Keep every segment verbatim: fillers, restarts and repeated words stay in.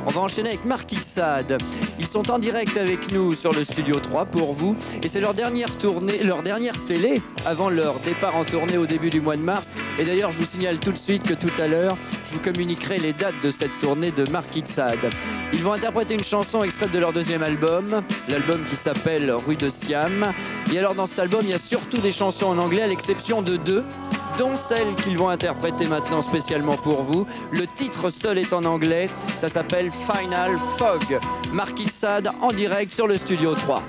On va enchaîner avec Marquis de Sade. Ils sont en direct avec nous sur le Studio trois pour vous. Et c'est leur dernière tournée, leur dernière télé avant leur départ en tournée au début du mois de mars. Et d'ailleurs, je vous signale tout de suite que tout à l'heure, je vous communiquerai les dates de cette tournée de Marquis de Sade. Ils vont interpréter une chanson extraite de leur deuxième album, l'album qui s'appelle Rue de Siam. Et alors dans cet album, il y a surtout des chansons en anglais, à l'exception de deux, dont celle qu'ils vont interpréter maintenant spécialement pour vous. Le titre seul est en anglais, ça s'appelle Final Fog. Marquis de Sade en direct sur le Studio trois.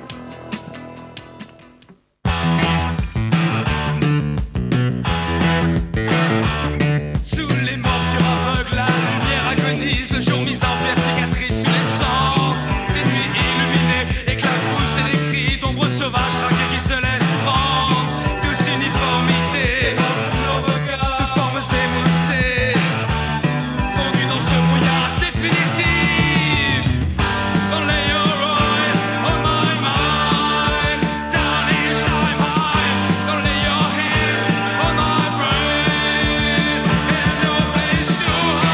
Sous les morsures aveugles, la lumière agonise, le jour mis en place, cicatrice sur les sangs. Les nuits illuminées, éclaboussent et des cris d'ombres sauvages traqués qui se laissent prendre. Douce uniformité, de formes émoussées, fondues dans ce brouillard définitif. Don't lay your eyes on my mind, down each time high. Don't lay your hands on my brain, and no place to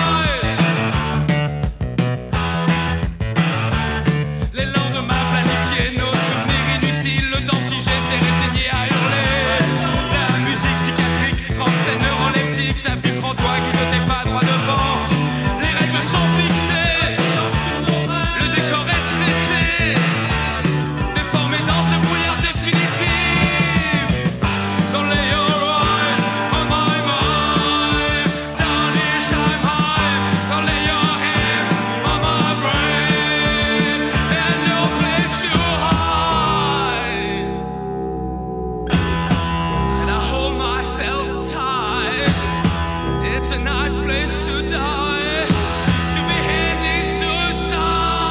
hide. Les lendemains planifiés, nos souvenirs inutiles, le temps figé s'est résigné à hurler. La musique psychiatrique trempe ses neurones leptiques, s'infiltre en toi qui ne t'es pas droit devant. Les règles sont fixées, le décor est stressé, déformé dans ce brouillard définitif. Don't lay your eyes on my mind, down each time high. Don't lay your hands on my brain, and no place to hide. And I hold myself tight. It's a nice place to die, to be handing suicide.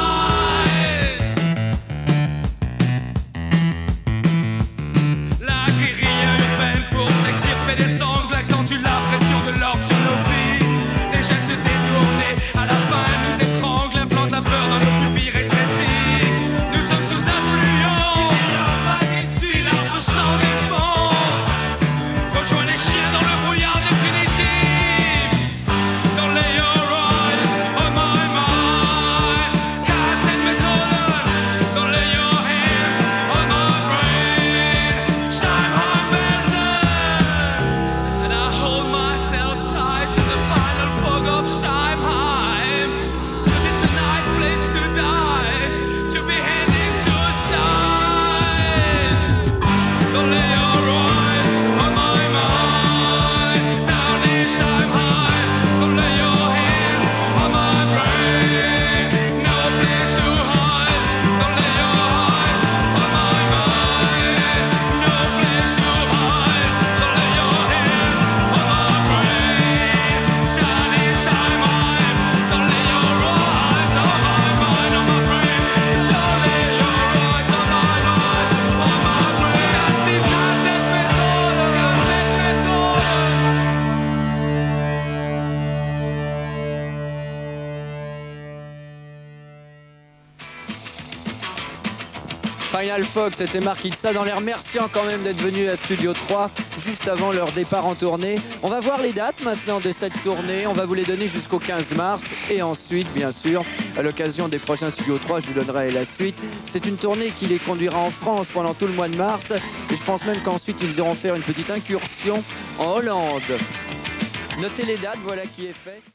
La guérilla urbaine pour s'extirper des sangles accentue la pression de l'ordre sur nos vies. Les gestes détournés à la fin nous étranglent, implantent la peur dans nos pupilles rétrécies. Nous sommes sous influence, puis l'arbre sans défense rejoint les chiens dans le brouillard définitif. Don't lay your eyes on my mind, Captain Metalon. Don't lay your hands on my brain, Steinheim Benson. And I hold myself tight to the final fog of Steinheim, 'cause it's a nice place to die, to be handing suicide. Don't lay your eyes on my mind, down each time high. Don't lay your hands on my brain, no place to hide. Don't lay your eyes on my mind, no place to hide. Don't lay your hands on my brain, down each time high. Don't lay your eyes on my mind, on my brain. Don't lay your eyes on my mind, on my brain. I see Captain Metalon, Captain Metalon. Final Fog, c'était Marquis de Sade, en les remerciant quand même d'être venus à Studio trois juste avant leur départ en tournée. On va voir les dates maintenant de cette tournée, on va vous les donner jusqu'au quinze mars et ensuite, bien sûr, à l'occasion des prochains Studio trois, je vous donnerai la suite. C'est une tournée qui les conduira en France pendant tout le mois de mars et je pense même qu'ensuite ils iront faire une petite incursion en Hollande. Notez les dates, voilà qui est fait.